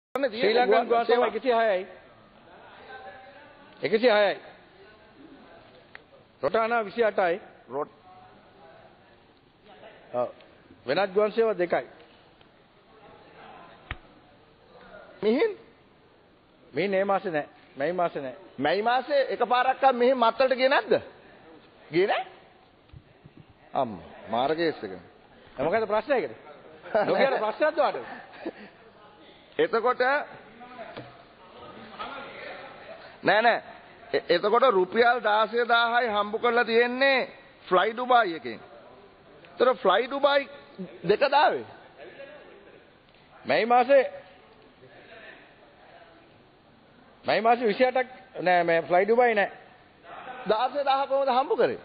ශ්‍රී Lankan ගුවන් සේවා 106යි 106යි රොටානා 28යි වෙනත් ගුවන් සේවා 2යි මිහින් මේ මාසේ නෑ මැයි මාසේ නෑ මැයි මාසේ එකපාරක් මිහින් මත්තලට ගියේ නැද්ද ගියේ නෑ අම්මා මාර්ගයේස් එක මොකද ප්‍රශ්නයකද ලෝකයට ප්‍රශ්නයක් දාට එතකොට නෑ එතකොට රුපියල් 16000යි හම්බ කරලා තියෙන්නේ ෆ්ලයි ඩුබායි එකෙන්. ඒතර ෆ්ලයි ඩුබායි දෙක දාවේ. මැයි මාසේ 28ක් නෑ මේ ෆ්ලයි ඩුබායි නෑ 16000 කොහොමද හම්බ කරේ?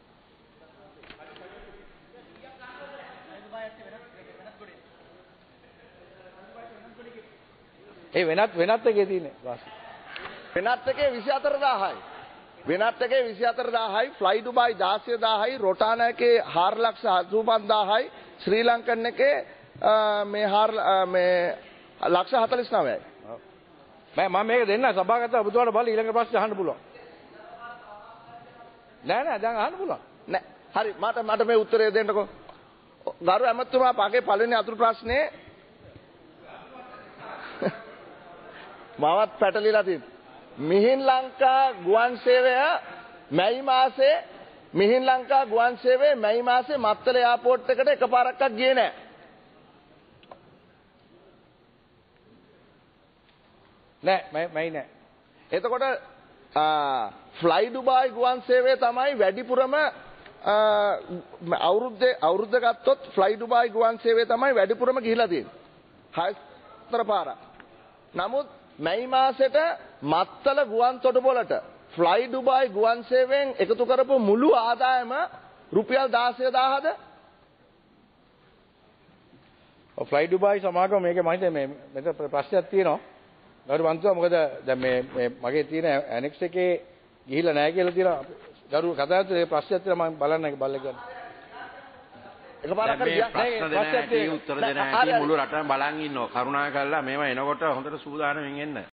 ඒ වෙනත් එකේ තියෙන්නේ වෙනත් එකේ 24000යි වෙනත් එකේ 24000යි ෆ්ලයි ඩුබායි 16000යි රොටානා එකේ 485000යි ශ්‍රී ලංකන් එකේ මේ ලක්ෂ 49යි මම මේක දෙන්න සභාගත ඔබතුමාට බලලා ඊළඟ ප්‍රශ්නේ අහන්න පුළුවන් නෑ දැන් අහන්න පුළුවන් නෑ හරි මට මේ උත්තරය දෙන්නකෝ ගරු ඇමතුමා පාගේ පළවෙනි අතුරු ප්‍රශ්නේ මමත් පැටලිලා තියෙනවා මිහින් ලංකා ගුවන් සේවය මැයි මාසේ මිහින් ලංකා ගුවන් සේවය මැයි මාසේ මත්තල එයාපෝට් එකට එකපාරක්වත් ගියේ නෑ මැයි නෑ එතකොට ෆ්ලයි ඩුබායි ගුවන් සේවය තමයි වැඩිපුරම අවුරුද්ද ගත්තොත් ෆ්ලයි ඩුබායි ගුවන් සේවය තමයි වැඩිපුරම ගිහිලා තියෙන්නේ 6 පාරක් නමුත් මැයි මාසෙට මත්තල ගුවන් තොටුපළට ෆ්ලයි ඩුබායි ගුවන් සේවයෙන් එකතු කරපු මුළු ආදායම රුපියල් 16000ද? ඔව් ෆ්ලයි ඩුබායි සමාගම මේකේ මම හිතන්නේ මෙතන ප්‍රශ්නයක් තියෙනවා. ගරු මන්ත්‍රීතුමා මොකද දැන් මේ මගේ තියෙන ඇනෙක්ස් එකේ ගිහිල්ලා නැහැ කියලා තියෙනවා. ගරු කතාවත් ඒ ප්‍රශ්නයක් තියෙනවා මම බලන්න බල්ල ගන්න. එකපාරක් උත්තර දෙන හැටි මුළු රටම බලන් ඉන්නවා. කරුණාකරලා මේවා එනකොට හොඳට සූදානම්ෙන් එන්න.